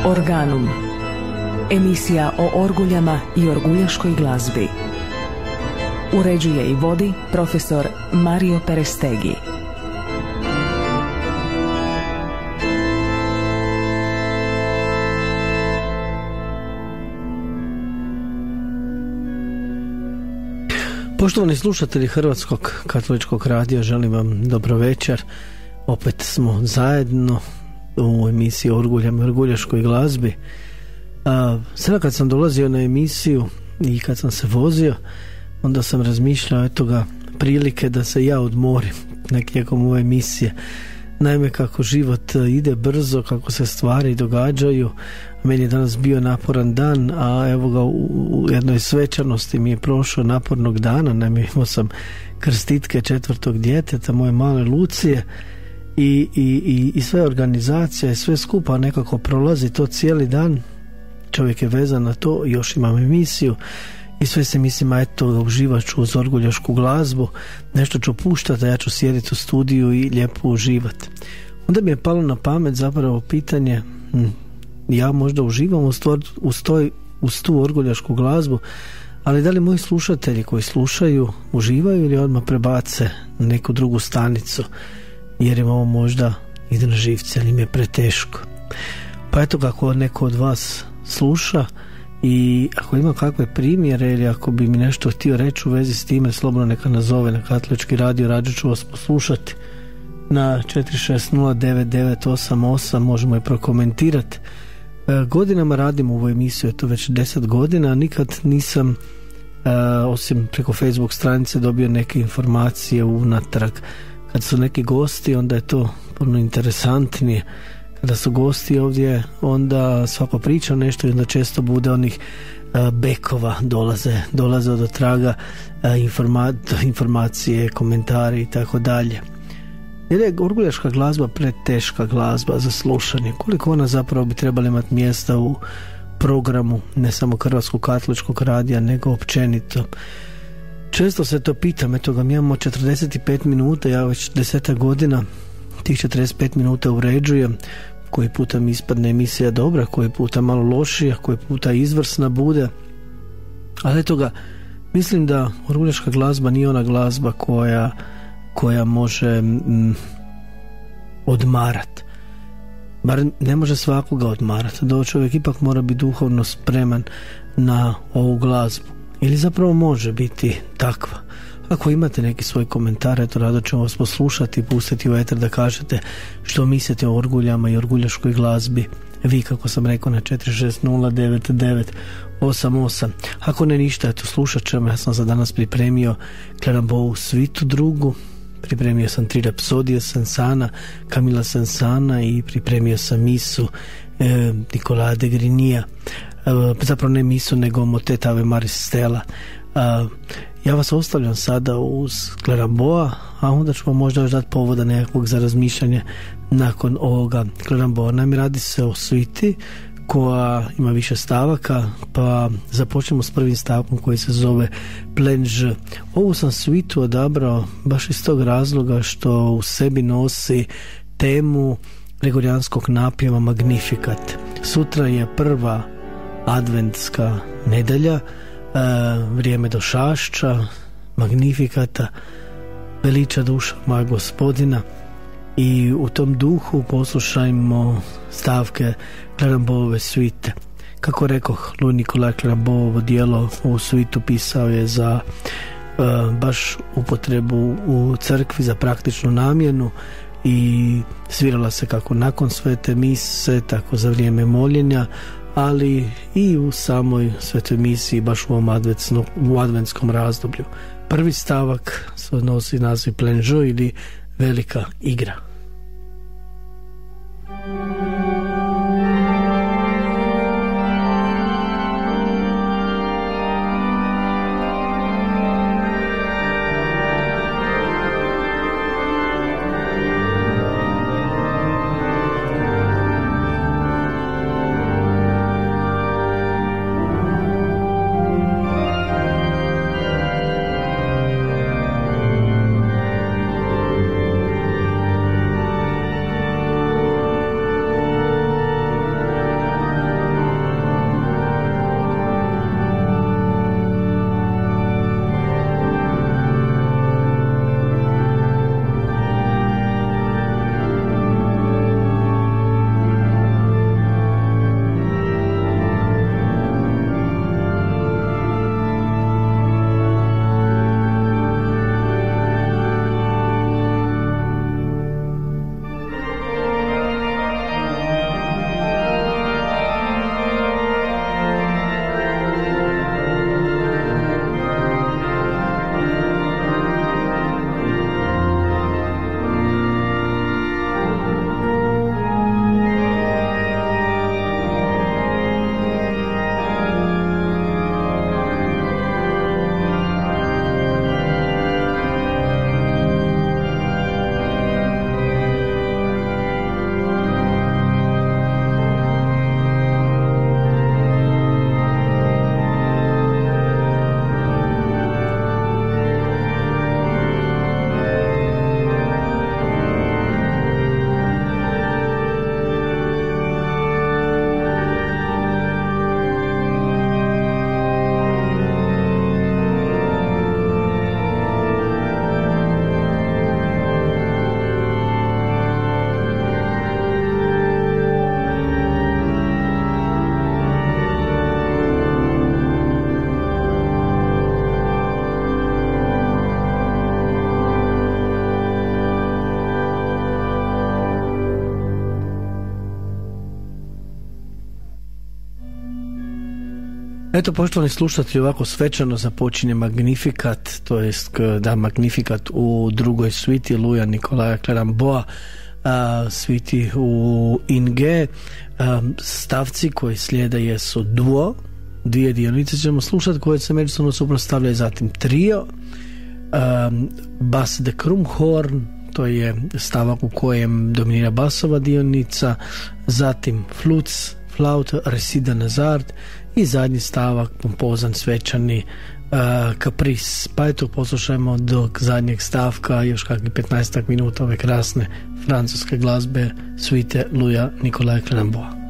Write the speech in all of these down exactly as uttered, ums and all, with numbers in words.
Organum. Emisija o orguljama i orguljaškoj glazbi. Uređuje i vodi profesor Mario Perestegi. Poštovani slušatelji Hrvatskog katoličkog radija, želim vam dobro večer. Opet smo zajedno u emisiji o orguljama i orguljaškoj glazbi. A, sada kad sam dolazio na emisiju i kad sam se vozio, onda sam razmišljao eto ga prilike da se ja odmorim tijekom ove emisije. Naime, kako život ide brzo, kako se stvari događaju, meni je danas bio naporan dan, a evo ga u, u jednoj svečanosti mi je prošao napornog dana. Naime, imao sam krstitke četvrtog djeteta, moje male Lucije, i, i, i, i sve organizacije, sve skupa nekako prolazi to cijeli dan. Čovjek je vezan na to, još imam emisiju i sve se mislim, a eto, uživat ću uz orguljašku glazbu, nešto ću puštati, a ja ću sjediti u studiju i lijepo uživati. Onda mi je palo na pamet zapravo pitanje, hm, ja možda uživam uz, tvor, uz, toj, uz tu orguljašku glazbu, ali da li moji slušatelji koji slušaju uživaju ili odmah prebace na neku drugu stanicu, jer im ovo možda ide na živce, ali im je preteško. Pa eto, kako neko od vas sluša i ako ima kakve primjere ili ako bi mi nešto htio reći u vezi s time, slobodno neka nazove na Katolički radio, rađe ću vas poslušati na četiri šest nula devet devet osam osam, možemo je prokomentirati. E, godinama radim ovu emisiju, je to već deset godina, nikad nisam e, osim preko Facebook stranice dobio neke informacije unatrag. Kad su neki gosti, onda je to puno interesantnije. Kada su gosti ovdje, onda svako priča nešto i onda često bude onih a, bekova, dolaze, dolaze do traga a, informa, informacije, komentari i tako dalje. Jer je orguljaška glazba preteška glazba za slušanje. Koliko ona zapravo bi trebala imati mjesta u programu ne samo Hrvatskog katoličkog radija, nego općenito. Često se to pitam, eto ga mi imamo četrdeset pet minuta, ja već deseta godina tih četrdeset pet minuta uređujem, koji puta mi ispadne emisija dobra, koji puta malo lošija, koji puta izvrsna bude, ali eto ga, mislim da orguljaška glazba nije ona glazba koja, koja može mm, odmarat, bar ne može svakoga odmarat, da čovjek ipak mora biti duhovno spreman na ovu glazbu, ili zapravo može biti takva. Ako imate neki svoj komentar, eto, rado ćemo vas poslušati i pustiti u eter da kažete što mislite o orguljama i orguljaškoj glazbi. Vi, kako sam rekao, na četiri šest nula devet devet osam osam. Ako ne ništa, eto, slušat ćemo. Ja sam za danas pripremio Clarambeau svitu drugu, pripremio sam tri rapsodije Sansana, Camila Sansana i pripremio sam misu eh, Nicolas de Grignija. Eh, zapravo ne misu, nego motet Ave Maris Stella. Eh, Ja vas ostavljam sada uz Clarambeau, a onda ćemo možda još dati povoda nekakvog za razmišljanje nakon ovoga Clarambeau. Naime, radi se o sviti koja ima više stavaka, pa započnemo s prvim stavkom koji se zove Plein. Ovu sam svitu odabrao baš iz tog razloga što u sebi nosi temu gregorijanskog napjeva Magnificat. Sutra je prva adventska nedelja, Uh, vrijeme došašća, Magnifikata, veliča duša moja Gospodina, i u tom duhu poslušajmo stavke Clarambeauove svite. Kako rekoh, Louis Nicolas Clarambeau djelo u svitu pisao je za uh, baš upotrebu u crkvi, za praktičnu namjenu, i svirala se kako nakon svete mise, tako za vrijeme moljenja, ali i u samoj svetoj misiji, baš u ovom adventskom, u adventskom razdoblju. Prvi stavak se odnosi naziv Plein ili velika igra. Eto, poštovani slušatelji, ovako svečano započinje Magnificat, to jest da Magnificat u drugoj sviti Luja Nikolaja Claramboa, sviti u In G. Stavci koji slijede jesu duo, dvije dionice ćemo slušati koje se međusobno suprotstavljaju, zatim trio, bas de Krumhorn, to je stavak u kojem dominira basova dionica, zatim fluts, flaut, resida nazard i zadnji stavak, pompozan, svečani uh, kapris. Pa eto, poslušajmo do zadnjeg stavka još kakvih petnaestak minuta ove krasne francuske glazbe svite Luja Nikolaja Claramboa.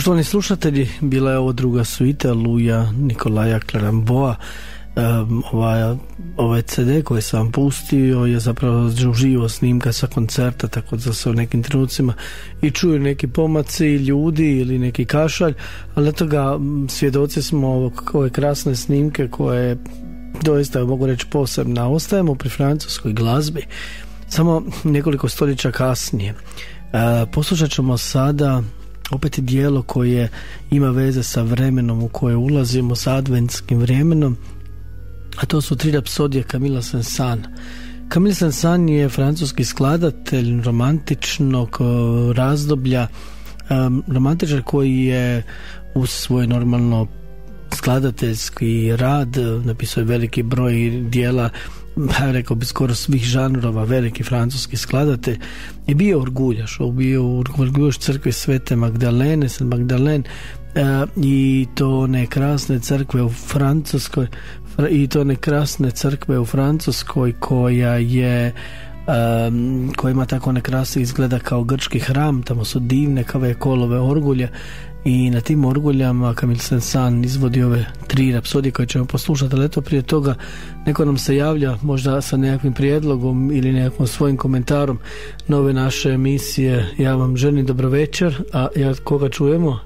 Poštovani slušatelji, bila je ovo druga suita Luja Nikolaja Claramboa. Um, ovaj, ovaj ce de koji sam vam pustio je zapravo živo snimka sa koncerta, tako da se u nekim trenucima i čuju neki pomaci ljudi ili neki kašalj, ali eto ga, svjedoci smo ovog, ove krasne snimke koje doista mogu reći posebna. Ostajemo pri francuskoj glazbi samo nekoliko stoljeća kasnije. Uh, poslušat ćemo sada opet dijelo koje ima veze sa vremenom u koje ulazimo, sa adventskim vremenom, a to su tri rapsodije Camille Saint-Saëns. Camille Saint-Saëns je francuski skladatelj romantičnog razdoblja, um, romantičar koji je uz svoj normalno skladateljski rad napisao je veliki broj dijela, rekao bi skoro svih žanrova, veliki francuski skladatelj, je bio orguljaš, bio u orguljaš crkve Svete Magdalene, Saint Magdalene, uh, i to one krasne crkve u Francuskoj, i to one krasne crkve u Francuskoj koja je um, koja ima tako one krase, izgleda kao grčki hram, tamo su divne kave kolove orgulje, i na tim orguljama Camille Saint-Saëns izvodi ove tri rapsodije koje ćemo poslušati, ali eto prije toga neko nam se javlja možda sa nekakvim prijedlogom ili nekakvom svojim komentarom na ove naše emisije. Ja vam želim dobro večer, a ja koga čujemo?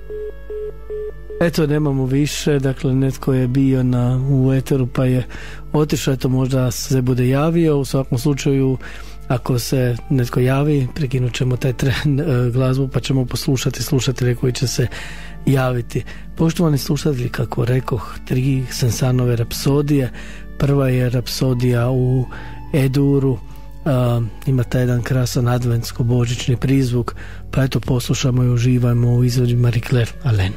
Eto, nemamo više, dakle netko je bio na, u eteru pa je otišao, eto možda se bude javio. U svakom slučaju, ako se netko javi, prekinut ćemo taj tren e, glazbu pa ćemo poslušati slušatelje koji će se javiti. Poštovani slušatelji, kako rekoh, tri Saint-Saënsove rapsodije. Prva je rapsodija u E-duru, Uh, ima taj jedan krasan adventsko-božićni prizvuk, pa eto poslušamo i uživajmo u izvedbi Marie-Claire Alain.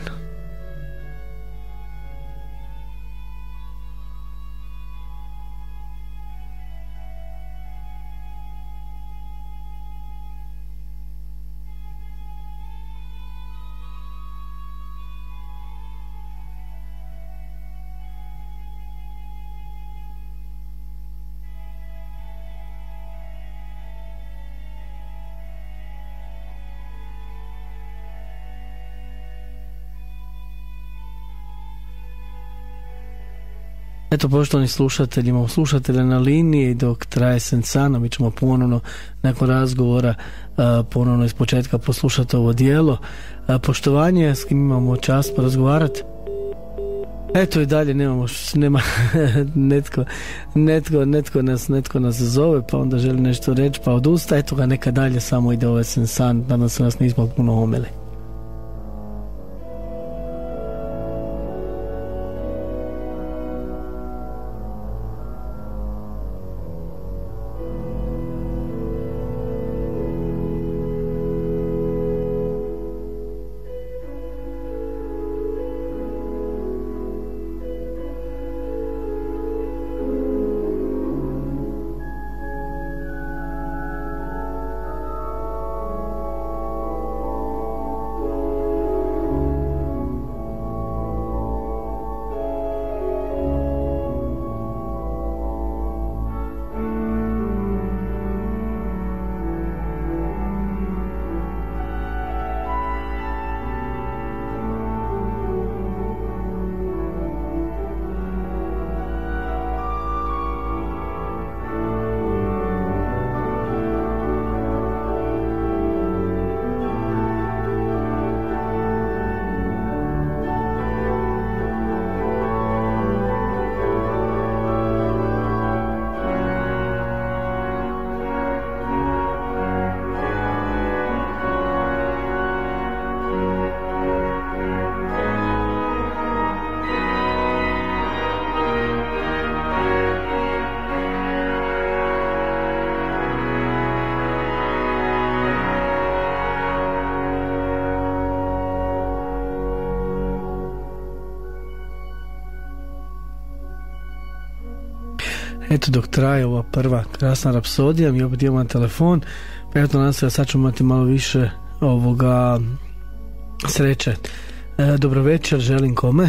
Eto, poštovani slušatelji, imamo slušatelja na liniji dok traje Saint-Saëns. Mi ćemo ponovno nakon razgovora uh, ponovno iz početka poslušati ovo dijelo. Uh, poštovanje, s kim imamo čast porazgovarati? Eto i dalje nemamo, nema netko, netko, netko, nas, netko nas zove pa onda želi nešto reći pa odusta. Eto ga, neka dalje samo ide ovaj Saint-Saëns, danas se nas nismo puno omeli. Eto, dok traje ova prva krasna rapsodija, mi opet imamo telefon, pa eto nam se, sad ćemo imati malo više ovoga sreće. E, dobro večer, želim kome?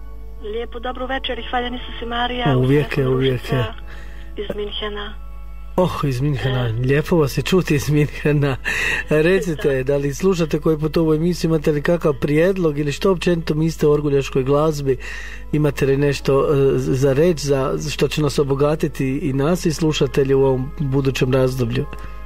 Lijepo dobro večer i hvaljeni su se Marija. Uvijek je, uvijek je. Iz Minhena. Oh, iz Minhena. Lijepo vas je čuti iz Minhena. Recite, da li slušate koji put ovu emisiju, imate li kakav prijedlog ili što općenito mislite o orguljaškoj glazbi? Imate li nešto uh, za reći, za što će nas obogatiti i nas i slušatelji u ovom budućem razdoblju?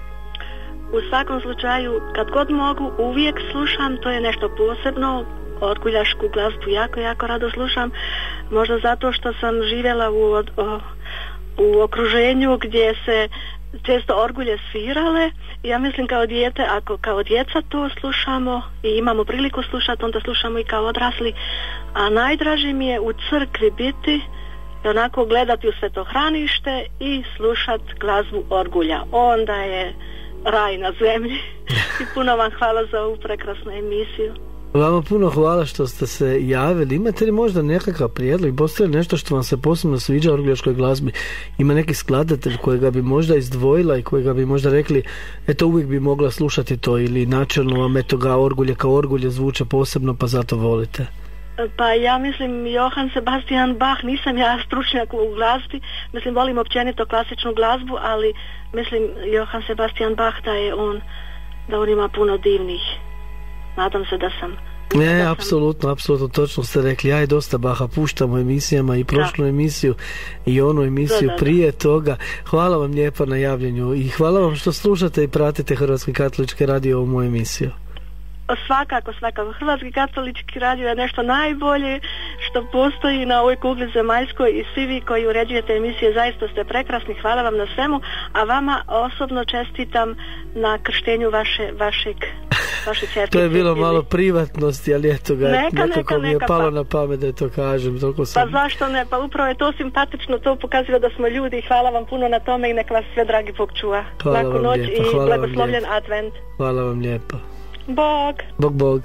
U svakom slučaju, kad god mogu, uvijek slušam, to je nešto posebno. Orguljašku glazbu jako, jako rado slušam. Možda zato što sam živjela u, o, u okruženju gdje se često orgulje svirale. Ja mislim kao dijete, ako kao djeca to slušamo i imamo priliku slušati, onda slušamo i kao odrasli. A najdraži mi je u crkvi biti i onako gledati u svetohranište i slušati glazbu orgulja. Onda je raj na zemlji. I puno vam hvala za ovu prekrasnu emisiju. Vama puno hvala što ste se javili. Imate li možda nekakav prijedlog? Postoji li nešto što vam se posebno sviđa u orguljaškoj glazbi? Ima neki skladatelj kojega bi možda izdvojila i kojega bi možda rekli eto uvijek bi mogla slušati to, ili načelno vam eto ga orgulje kao orgulje zvuče posebno pa zato volite? Pa ja mislim Johann Sebastian Bach, nisam ja stručnjak u glazbi, mislim volim općenito klasičnu glazbu, ali mislim Johann Sebastian Bach da je on, da on ima puno divnih. Nadam se da sam... Ne, da sam... apsolutno, apsolutno, točno ste rekli. Ja i dosta Baha puštam u emisijama i prošlu da. emisiju i onu emisiju da, da, da. prije toga. Hvala vam lijepo na javljanju i hvala vam što slušate i pratite Hrvatski katolički radio u moju emisiju. Svakako, svakako. Hrvatski katolički radio je nešto najbolje što postoji na ovoj kugli zemaljskoj i svi vi koji uređujete emisije zaista ste prekrasni. Hvala vam na svemu, a vama osobno čestitam na krštenju vaše, vašeg vaše čerke. To je bilo malo privatnosti, ali eto ga, neka, nekako neka, mi je neka, palo pa, na pamet da to kažem. Sam... Pa zašto ne? Pa upravo je to simpatično, to pokazuje da smo ljudi i hvala vam puno na tome i nek vas sve dragi Bog čuva. Hvala Laku vam noć lijepo, i hvala blagoslovljen advent. Hvala vam lijepo. Bog. Bog, Bog.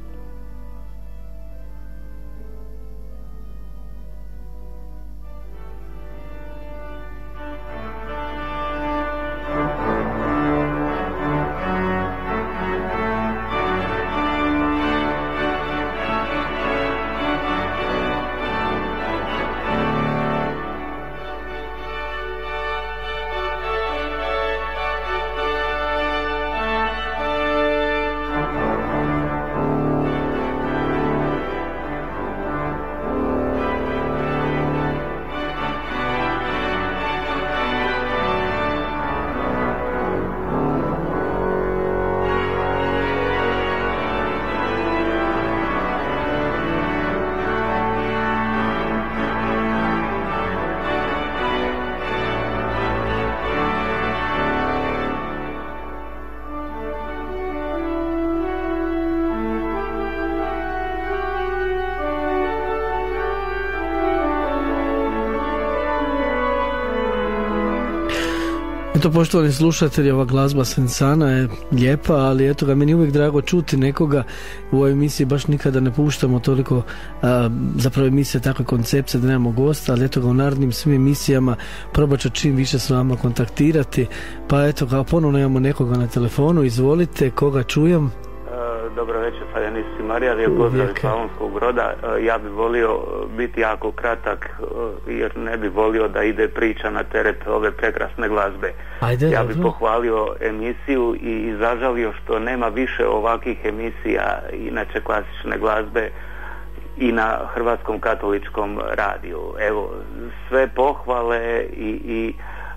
Eto, poštovani slušatelji, ova glazba Sensana je lijepa, ali eto ga, meni uvijek drago čuti nekoga. U ovoj emisiji baš nikada ne puštamo toliko a, zapravo emisije takve koncepcije da nemamo gosta, ali eto ga u narednim svim emisijama probat ću čim više s vama kontaktirati. Pa eto ga, ponovno imamo nekoga na telefonu. Izvolite, koga čujem? Dobro večer, sad ja nisi Marija, lijep pozdrav iz Slavonskog Broda. Ja bi volio biti jako kratak jer ne bi volio da ide priča na teret ove prekrasne glazbe. Ajde, ja dobro. bi pohvalio emisiju i zažalio što nema više ovakvih emisija, inače klasične glazbe, i na Hrvatskom katoličkom radiju. Evo, sve pohvale i, i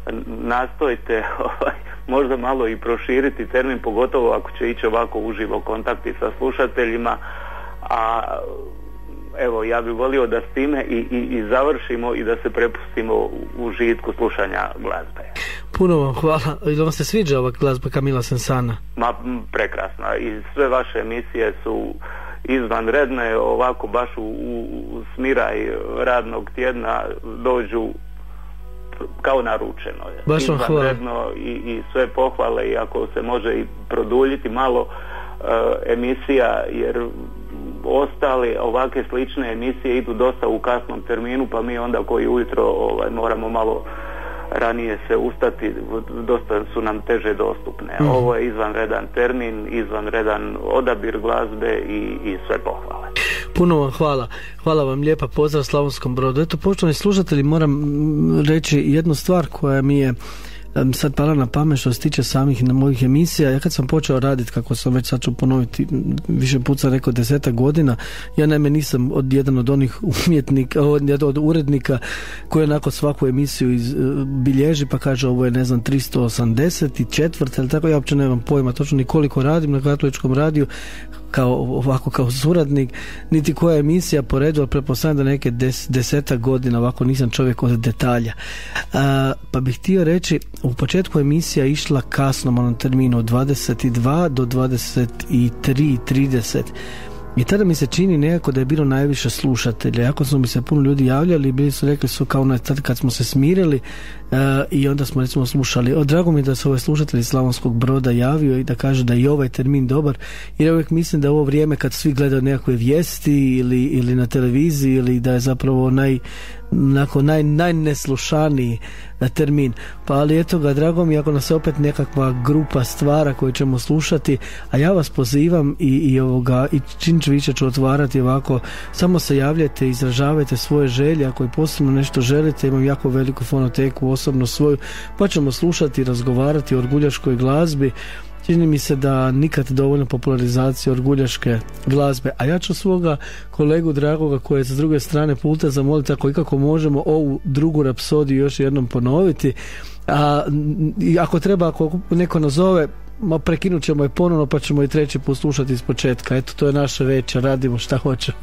nastojte ovaj, možda malo i proširiti termin, pogotovo ako će ići ovako uživo kontakti sa slušateljima, a evo ja bih volio da s time i, i, i završimo i da se prepustimo u žitku slušanja glazbe. Puno vam hvala. Ili vam se sviđa ova glazba Camila Sensana? Ma, prekrasna, i sve vaše emisije su izvanredne, ovako baš u, u smiraj radnog tjedna dođu kao naručeno. Baš vam hvala. I, i sve pohvale, i ako se može i produljiti malo uh, emisija, jer ostale ovakve slične emisije idu dosta u kasnom terminu, pa mi onda koji ujutro ovaj, moramo malo ranije se ustati, dosta su nam teže dostupne. Mm. Ovo je izvanredan termin, izvanredan odabir glazbe i, i sve pohvale. Puno vam hvala. Hvala vam lijepa, pozdrav Slavonskom Brodu. Eto, poštovani slušatelji, moram reći jednu stvar koja mi je sad pala na pamet što se tiče samih mojih emisija. Ja kad sam počeo raditi, kako sam već sad ću ponoviti više puta rekao, desetak godina, ja naime nisam od jedan od onih umjetnika, od, od urednika koji onako svaku emisiju iz, bilježi pa kaže ovo je ne znam tristo osamdeset četiri ali tako, ja uopće nemam pojma točno ni koliko radim na Katoličkom radiju kao ovako kao suradnik, niti koja emisija po redu, ali pretpostavljam da neke des, desetak godina ovako nisam čovjek od detalja. A, pa bih htio reći, u početku emisija išla kasno na terminu od dvadeset dva do dvadeset tri trideset i tada mi se čini nekako da je bilo najviše slušatelja. Jako su mi se puno ljudi javljali i bili su rekli su kao na tad kad smo se smirili uh, i onda smo recimo slušali. O, drago mi je da se ovaj slušatelj Slavonskog Broda javio i da kaže da je i ovaj termin dobar, jer ja uvijek mislim da je ovo vrijeme kad svi gledaju nekakve vijesti ili, ili na televiziji ili da je zapravo naj nakon naj, najneslušaniji termin. Pa ali eto ga, drago mi ako nas opet nekakva grupa stvara koju ćemo slušati, a ja vas pozivam i, i ovoga i čim više ću otvarati ovako, samo se javljajte, izražavajte svoje želje, ako i posebno nešto želite, imam jako veliku fonoteku osobno svoju, pa ćemo slušati i razgovarati o orguljaškoj glazbi. Čini mi se da nikad dovoljno popularizacije orguljaške glazbe, a ja ću svoga kolegu dragoga koji je sa druge strane puta zamoliti ako ikako možemo ovu drugu rapsodiju još jednom ponoviti, a ako treba, ako neko nazove, ma prekinut ćemo je ponovno pa ćemo i treći put slušati iz početka. Eto, to je naša večer, radimo šta hoćemo.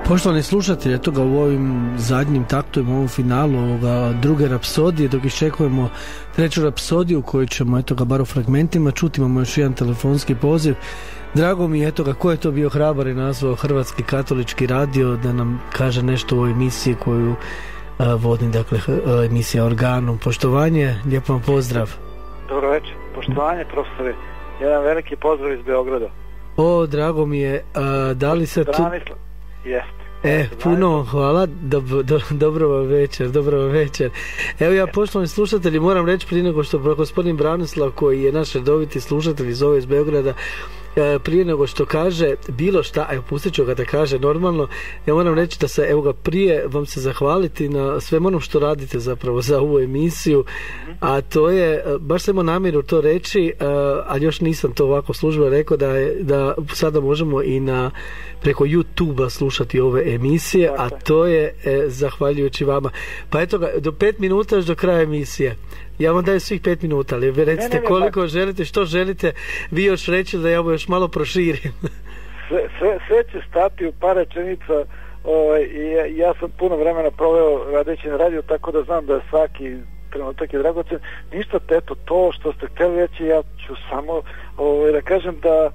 Poštovani slušatelji, eto ga u ovim zadnjim taktovima, u ovom finalu ovoga druge rapsodije, dok iščekujemo treću rapsodiju koju ćemo, eto ga, bar u fragmentima čuti. Imamo još jedan telefonski poziv. Drago mi je, eto ga, ko je to bio hrabar i nazvao Hrvatski katolički radio da nam kaže nešto o ovoj emisiji koju a, vodim, dakle, a, emisija Organum. Poštovanje, lijep vam pozdrav. Dobro večer, poštovanje profesore, jedan veliki pozdrav iz Beograda. O, drago mi je, a, da li se tu... Branislav, jeste. E, puno vam hvala, Dob, do, dobro vam večer, dobro vam večer. Evo ja, poštovani slušatelji, moram reći prije nego što gospodin Branislav, koji je naš redoviti slušatelj iz ove iz Beograda, prije nego što kaže bilo šta, evo pustit ću ga da kaže normalno, ja moram reći da se, evo ga, prije vam se zahvaliti na svem onom što radite zapravo za ovu emisiju, a to je, baš sam imao namjeru to reći, ali još nisam to ovako službeno rekao, da, je, da sada možemo i na preko YouTube-a slušati ove emisije, a to je e, zahvaljujući vama. Pa eto ga, do pet minuta još do kraja emisije. Ja vam dajem svih pet minuta, ali vi recite ne, ne, ne, koliko pa... želite, što želite vi još reći da ja ovo još malo proširim. sve, sve, sve će stati u par rečenica. Ovaj, ja, ja sam puno vremena proveo radeći na radiju, tako da znam da svaki trenutak je dragocen. Ništa, eto, to što ste htjeli reći, ja ću samo ovaj, da kažem da e,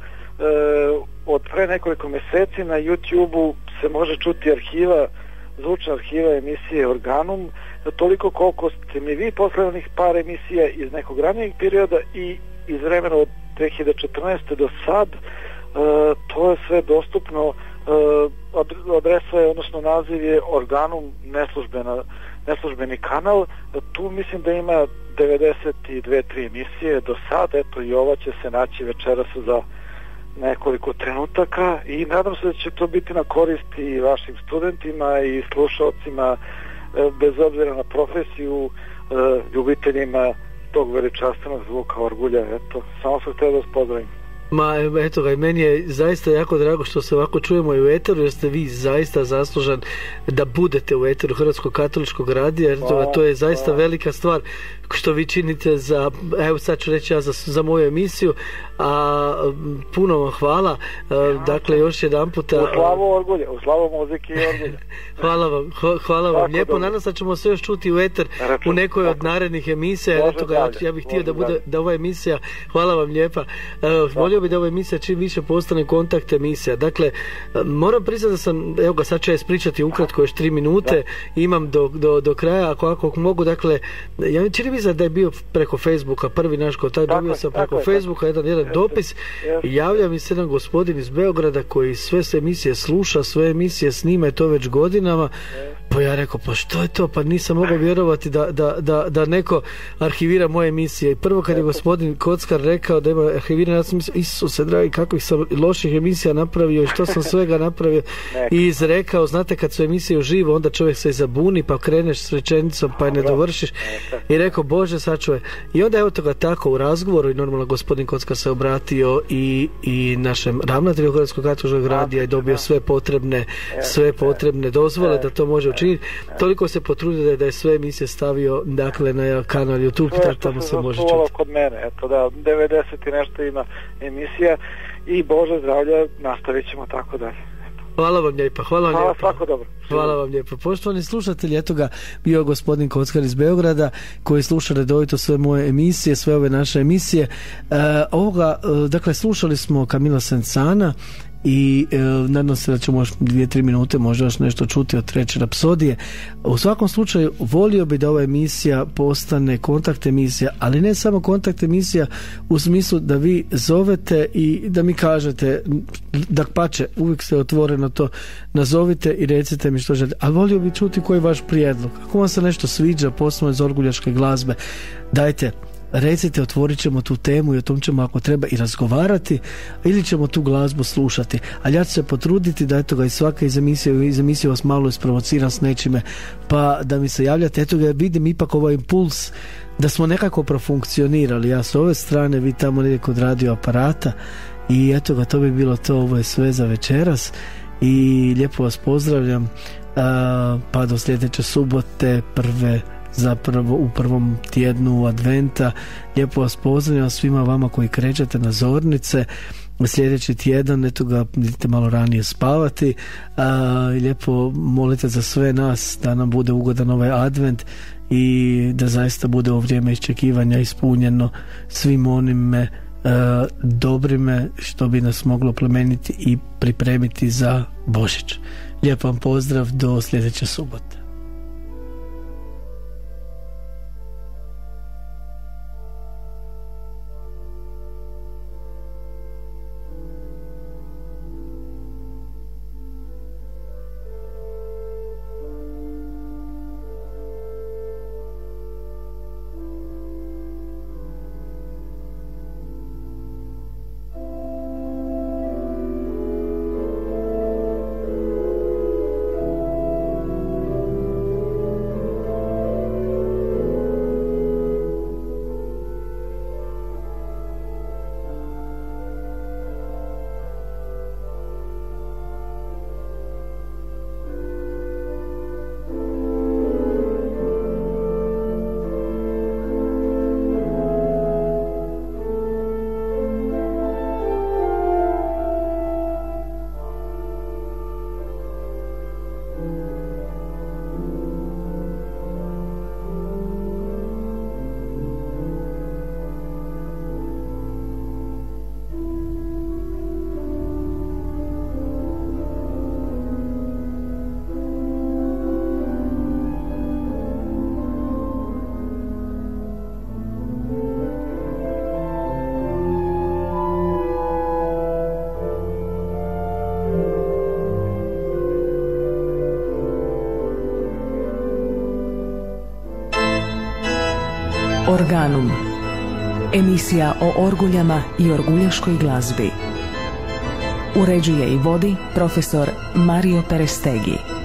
od pre nekoliko mjeseci na YouTube-u se može čuti arhiva, zvučna arhiva emisije Organum, toliko koliko ste mi vi poslali par emisija iz nekog ranijeg perioda i iz vremena od dve hiljade četrnaeste do sad. E, to je sve dostupno. E, adresa je, odnosno naziv je Organum, neslužbena, neslužbeni kanal. E, tu mislim da ima devedeset dve tri emisije do sad, eto i ova će se naći večeras za nekoliko trenutaka i nadam se da će to biti na korist i vašim studentima i slušalcima, bez obzira na profesiju, ljubiteljima tog veličanstvenog zvuka orgulja. Eto, samo sam htio da vas pozdravim. Ma eto ga, i meni je zaista jako drago što se ovako čujemo i u eteru, jer ste vi zaista zaslužan da budete u eteru Hrvatskog katoličkog radija, jer to, to je zaista a. velika stvar što vi činite za, evo sad ću reći ja za, za moju emisiju, a puno vam hvala. A, dakle, još jedan puta... U slavu orgulja, u slavu muzike i orgulja. Hvala vam, hvala vam lijepo. Nadam se da ćemo se još čuti u eter Račun, u nekoj od narednih emisija. Eto ga, ja, ja bih htio da bude da ova emisija, hvala vam lijepa. Uh, volio bih da ova emisija čim više postane kontakt emisija. Dakle, moram priznati da sam, evo ga, sad ću ja ispričati ukratko još tri minute, da. imam do, do, do kraja, ako, ako mogu, dakle, ja čini mi se da je bio preko Facebooka, prvi naš kontakt, dobio sam preko tako Facebooka, jedan, jedan jeste, dopis, jeste. Javlja mi se jedan gospodin iz Beograda koji sve se emisije sluša, sve emisije snima, je to već godinama, jeste. Pa ja rekao, pa što je to, pa nisam mogao vjerovati da, da, da, da neko arhivira moje emisije. I prvo kad je gospodin Kockar rekao da ima arhivirane, ja sam mislio, Isuse dragi, kakvih sam loših emisija napravio i što sam svega napravio. I izrekao, znate, kad su emisije uživo, onda čovjek se zabuni, pa kreneš s rečenicom, pa je ne dovršiš. I rekao, Bože, sačuvaj. I onda evo toga tako u razgovoru i normalno gospodin Kockar se obratio i, i našem ravnatelju Hrvatskog katoličkog radija i dobio sve potrebne, sve potrebne dozvole da to može učiniti. Toliko se potrudio da je, da je sve emisije stavio, dakle, na kanal YouTube, tako tamo se može čuti. Kod mene, eto da, devedeset i nešto ima emisija i Bože zdravlja, nastavit ćemo tako dalje. Hvala vam lijepa, hvala vam hvala, lijepa. Svako dobro. Hvala vam lijepo. Poštovani slušatelji, eto ga, bio gospodin Kockar iz Beograda koji sluša redovito sve moje emisije, sve ove naše emisije. E, ovoga, dakle, slušali smo Camila Sensana i e, nadam se da ćemo još dvije, tri minute možda još nešto čuti od treće rapsodije. U svakom slučaju volio bi da ova emisija postane kontakt emisija, ali ne samo kontakt emisija u smislu da vi zovete i da mi kažete, da pače, uvijek ste otvoreno to, nazovite i recite mi što želite, ali volio bi čuti koji je vaš prijedlog. Ako vam se nešto sviđa, posebno iz orguljaške glazbe, dajte, recite, otvorit ćemo tu temu i o tom ćemo ako treba i razgovarati ili ćemo tu glazbu slušati, ali ja ću se potruditi da eto ga iz svake iz emisije, iz emisije vas malo isprovociram s nečime, pa da mi se javljate, eto ga vidim ipak ovaj impuls da smo nekako profunkcionirali, ja s ove strane, vi tamo negdje kod radio aparata i eto ga, to bi bilo to, ovo je sve za večeras i lijepo vas pozdravljam, a, pa do sljedeće subote prve zapravo u prvom tjednu adventa. Lijepo vas pozdravljam svima vama koji krećete na zornice sljedeći tjedan, eto ga, idite malo ranije spavati, a, lijepo molite za sve nas da nam bude ugodan ovaj advent i da zaista bude ovo vrijeme iščekivanja ispunjeno svim onime a, dobrime što bi nas moglo plemeniti i pripremiti za Božić. Lijep vam pozdrav do sljedeće subote. Organum. Emisija o orguljama i orguljaškoj glazbi. Uređuje i vodi profesor Mario Perestegi.